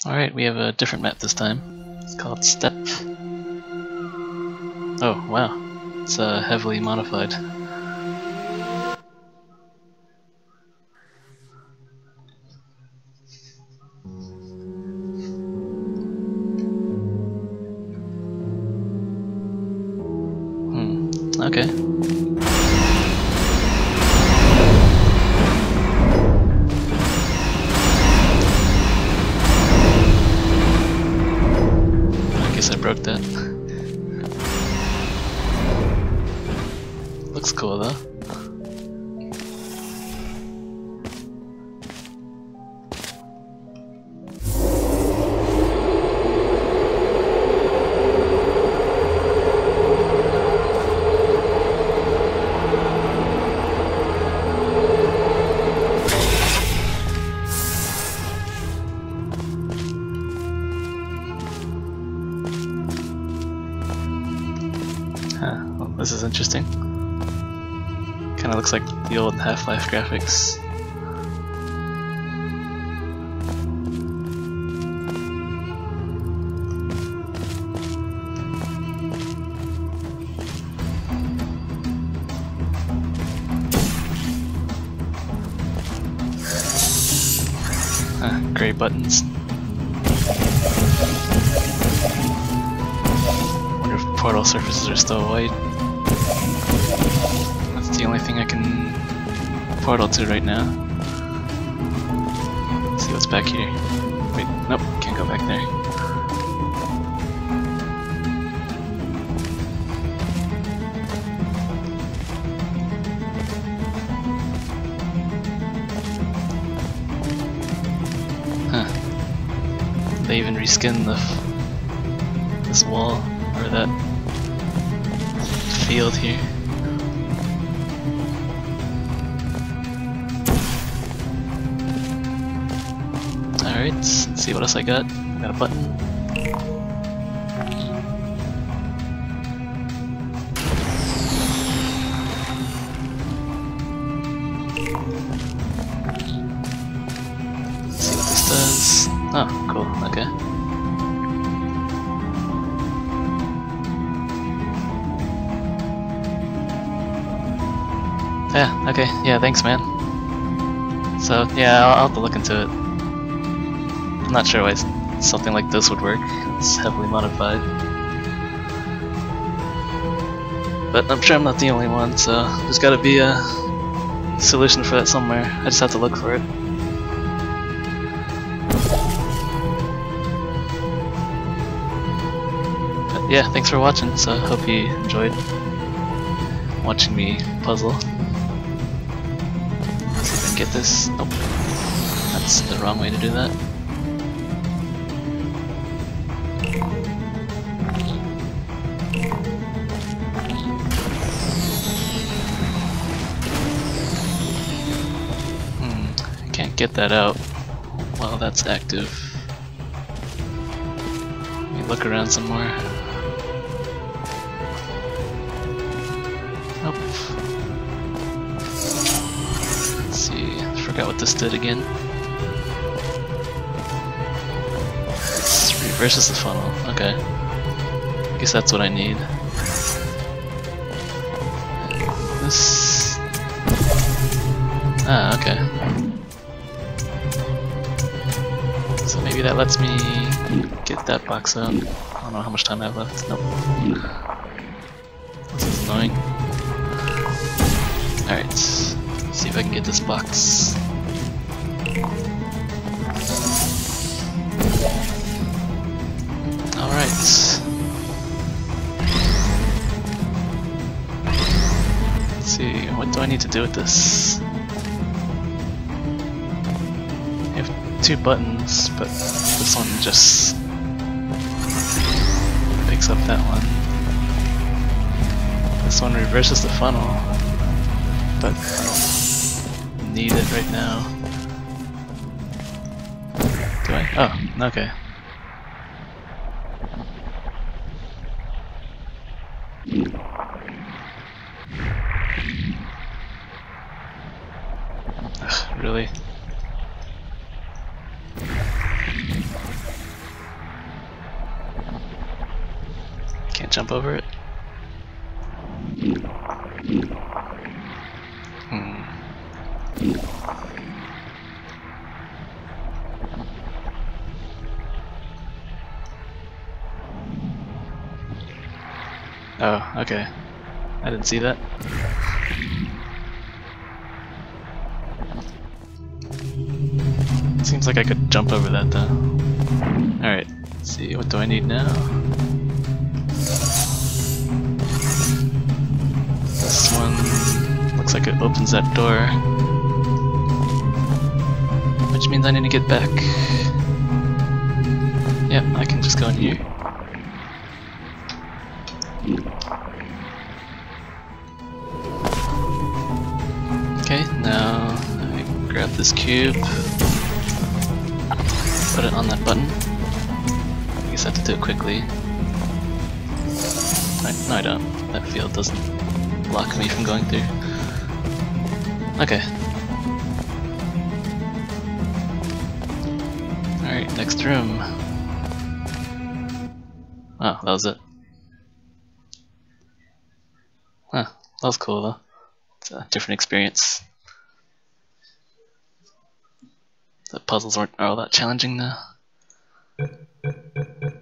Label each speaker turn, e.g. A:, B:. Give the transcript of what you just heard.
A: Alright, we have a different map this time. It's called Steppe. Oh, wow. It's heavily modified. Okay. I guess I broke that. Looks cool though. Well, this is interesting. Kinda looks like the old Half-Life graphics. Gray buttons. Wonder if portal surfaces are still white. That's the only thing I can portal to right now. Let's see what's back here. Wait, nope, can't go back there. Huh. They even reskinned this wall, or that field here. Alright, let's see what else I got. Got a button. Let's see what this does. Oh, cool, okay. Yeah, okay, yeah, thanks man. So, yeah, I'll have to look into it. I'm not sure why something like this would work. It's heavily modified. But I'm sure I'm not the only one, so there's gotta be a solution for that somewhere. I just have to look for it. But yeah, thanks for watching, so I hope you enjoyed watching me puzzle. Let's see if I can get this. Nope. That's the wrong way to do that. Can't get that out while that's active. Let me look around some more. Nope. Let's see, I forgot what this did again. This reverses the funnel, okay. I guess that's what I need. This... Ah, okay. So maybe that lets me get that box out. I don't know how much time I have left. Nope. This is annoying. Alright, see if I can get this box. Alright. Let's see, what do I need to do with this? I have 2 buttons, but this one just picks up that one. This one reverses the funnel, but I don't need it right now. Do I? Oh, okay. Ugh, really? jump over it? Oh, okay. I didn't see that. Seems like I could jump over that though. Alright, let's see, what do I need now? This one looks like it opens that door. Which means I need to get back. Yep, I can just go in here. Okay, now I grab this cube, put it on that button. I guess I have to do it quickly. No, I don't. That field doesn't block me from going through. Okay. Alright, next room. Oh, that was it. Huh, that was cool though. It's a different experience. The puzzles aren't all that challenging now.